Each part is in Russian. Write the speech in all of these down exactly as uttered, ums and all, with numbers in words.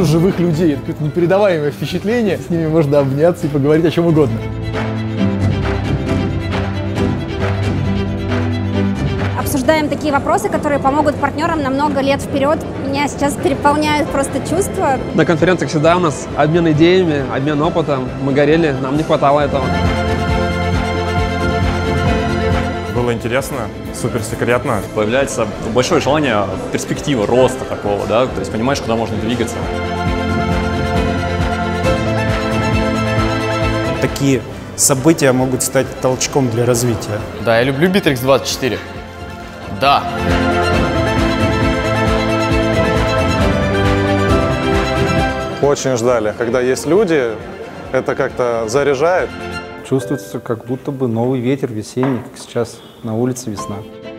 живых людей. Это какое-то непередаваемое впечатление. С ними можно обняться и поговорить о чем угодно. Обсуждаем такие вопросы, которые помогут партнерам на много лет вперед. Меня сейчас переполняют просто чувства. На конференциях всегда у нас обмен идеями, обмен опытом. Мы горели, нам не хватало этого. Было интересно, супер секретно. Появляется большое желание перспективы, роста такого, да, то есть понимаешь, куда можно двигаться. Такие события могут стать толчком для развития. Да, я люблю Битрикс двадцать четыре. Да. Очень ждали. Когда есть люди, это как-то заряжает. Чувствуется, как будто бы новый ветер весенний, как сейчас на улице весна.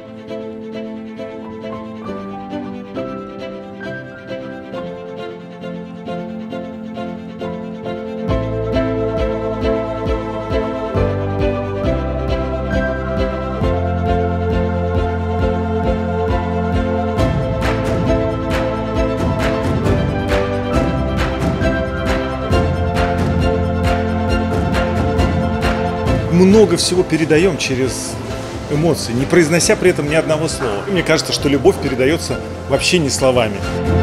Много всего передаем через эмоции, не произнося при этом ни одного слова. Мне кажется, что любовь передается вообще не словами.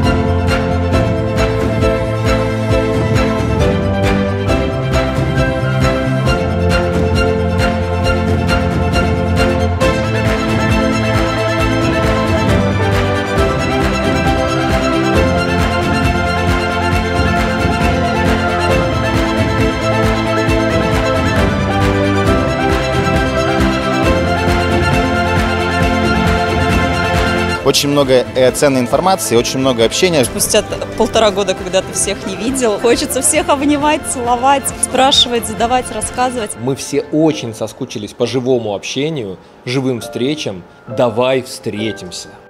Очень много ценной информации, очень много общения. Спустя полтора года, когда ты всех не видел, хочется всех обнимать, целовать, спрашивать, задавать, рассказывать. Мы все очень соскучились по живому общению, живым встречам. Давай встретимся.